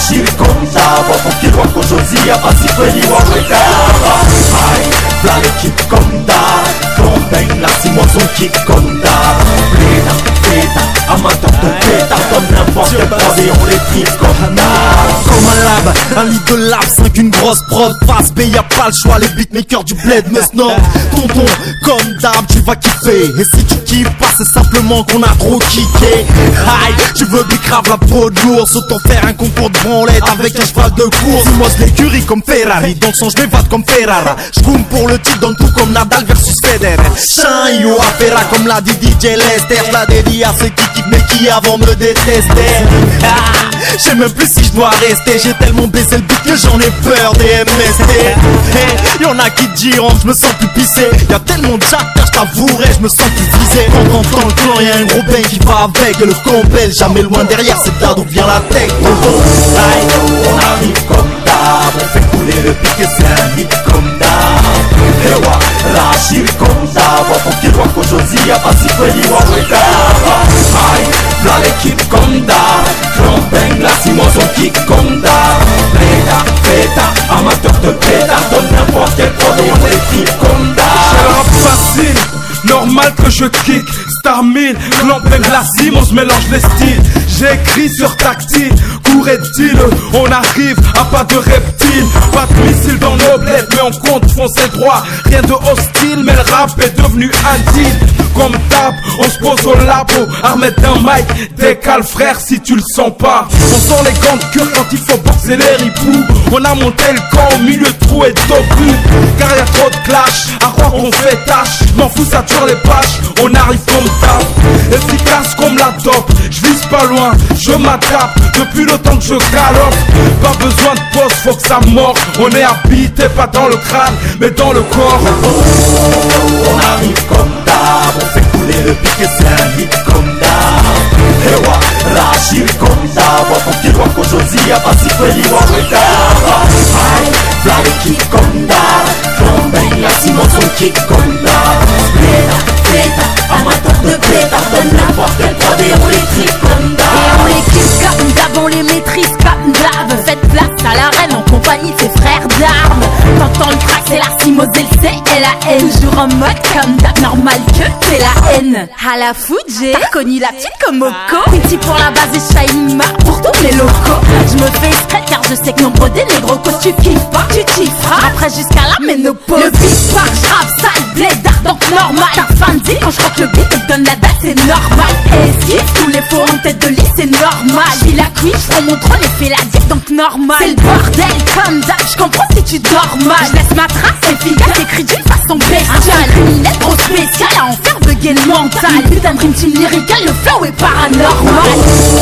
Rachid Konda, Wakonki Wako Josia, Basifeli Wawekara. Aïe, v'là l'équipe Konda, Klombeng, la Simon son kick Konda. Pléda, Pléda, amateur de Pléda, donne n'importe quoi et on les tripe Konda. Comme un lab, un lit de lab, 5 une grosse prod, face B, y'a pas le choix, les beatmakers du bled me snob. Tonton, comme d'hab, tu vas kiffer. Et si tu kiffes pas, c'est simplement qu'on a trop kické. Aïe, tu veux bicrave la peau de l'ours, autant faire un concours de branlette avec un cheval de course. Moi je l'écurie comme Ferrari, dans le son je m'évade comme Ferrara. J'coum pour le titre, donne tout comme Nadal versus Federer. Chien, yo, affaira comme l'a dit DJ Lester. J'la dédie à ceux qui kiffent mais qui avant me détestaient. Ah, j'sais même plus si je dois rester, j'ai tellement baissé le beat que j'en ai peur des MST. Hey, y'en a qui diront je me sens plus pissé. Y'a tellement de jackers, j't'avouerai, je me sens plus visé. Quand on entend le clan, y'a un gros bang qui va avec. Et le campbell, jamais loin derrière, c'est là d'où vient la tech. On arrive comme d'hab, on fait couler le pic et c'est un hit comme d'hab. Ewa, Rachid Konda, Wakonki Wako Josia, Basifeli Wawekara. Aïe, v'là l'équipe Konda, Klombeng, la Simon son kick Konda. Pléda, Pléda, amateur de Pléda, donne n'importe quel produit, on les tripe Konda. J'ai le rap facile, normal que je kick. Star 1000, Klombeng, la Simon, on se mélange les styles. J'ai écrit sur tactile, cours et deal, on arrive à pas de reptiles. Pas de missiles dans nos bleds, mais on compte foncer droit. Rien de hostile, mais le rap est devenu un deal. Comme d'hab, on se pose au labo, armé d'un mic, décale frère si tu le sens pas. On sent les gants de cure quand il faut boxer les ripoux. On a monté le camp au milieu de trou et d'obus. Car y'a trop de clash, à croire qu'on fait tâche. M'en fous, ça tire les pages, on arrive comme table. Efficace comme la dope, je vise pas loin, je m'adapte depuis le temps que je galope. Pas besoin de pause, faut que ça mord. On est habité pas dans le crâne, mais dans le corps. On arrive comme d'hab, on fait couler le pic et c'est un hit comme d'hab. Ewa, Rachid Konda, Wakonki Wako Josia, Basifeli Wawekara. Aïe, v'là l'équipe Konda, Klombeng, la Simon son kick Konda. Pléda, Pléda, amateur de Pléda, donne n'importe quel produit, on les tripe Konda. Et on les kiffe comme d'hab, on les maîtrise comme d'hab. Faites place à l'arène en compagnie de ses frères d'armes. T'entends le crack, c'est la Simos, elle sait, elle a haine. Toujours en mode comme d'hab, normal que c'est la haine. À la Fuji, t'as reconnu la petite comme Moko. Quinty pour la base et Shaima pour tous les locaux. Je me fais exprès car je sais que nombre des négros que tu kiffes pas, tu kifferas. Après jusqu'à la ménopause. Le beat part, j'rappe, sale, blédard, donc normal. T'as fin de dire quand je crois que le beat te donne la date, c'est normal. Esquive tous les faux en tête de liste, c'est normal. J'vis la queen, j'prends mon trône et fais la diète, donc normal. C'est le bordel comme d'hab, j'comprends si tu dors mal. J'laisse ma trace efficace, écrit d'une façon bestiale. Un criminel trop spécial à en faire de gain mental. Putain de dream team lyrical, le flow est paranormal.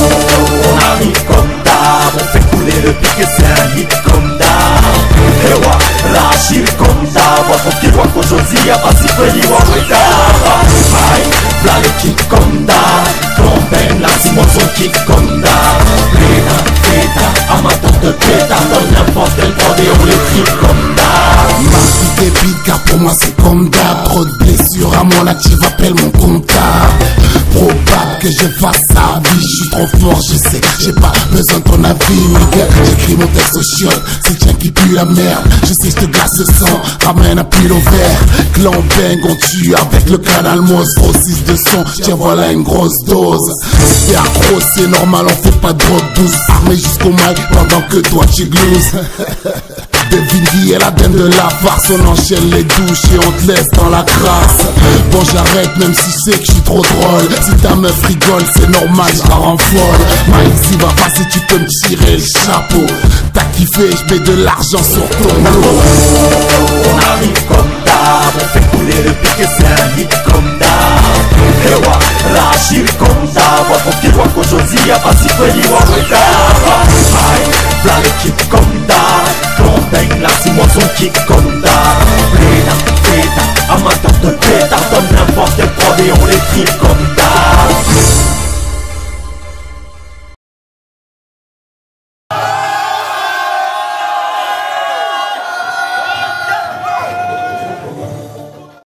On arrive comme d'hab, on fait couler le pic et c'est un hit comme d'hab. Ewa, Rachid Konda, Wakonki Wako Josia, Basifeli Wawekara. Aïe, v'là l'équipe Konda, Klombeng, la Simon son kick Konda. Pléda, Pléda, amateur de Pléda, donne n'importe quel produit, on les tripe Konda. Ma vie débite car pour moi c'est comme d'hab. Trop de blessures à mon actif, appelle mon comptable. Probable que je fasse sa vie, je suis trop fort, je sais. J'ai pas besoin de ton avis, Miguel. J'écris mon texte au chiottes, c'est le tien qui pue la merde. Je sais, je te glace le sang, ramène un pull au vert. Klombeng, on tue avec le canal Moss. 6 de son, tiens voilà une grosse dose. Si t'es accro, c'est normal, on fait pas de drogue douce. Armé jusqu'au mic pendant que toi tu glouses. Devine qui est la dame de la farce. On enchaîne les douches et on te laisse dans la crasse. Bon j'arrête même si je sais que je suis trop drôle. Si ta meuf rigole c'est normal, je la rends folle. Maïs va passer, tu peux me tirer le chapeau. T'as kiffé, je mets de l'argent sur ton dos. On arrive comme d'hab, on fait couler le pic et c'est un hit comme d'hab. Ewa, Rachid Konda, Wakonki Wako Josia, Basifeli Wawekara. Aïe, v'là l'équipe Konda, Klombeng, la Simon son kick Konda. Pléda, Pléda, amateur de Pléda, donne n'importe quel produit, on les tripe Konda.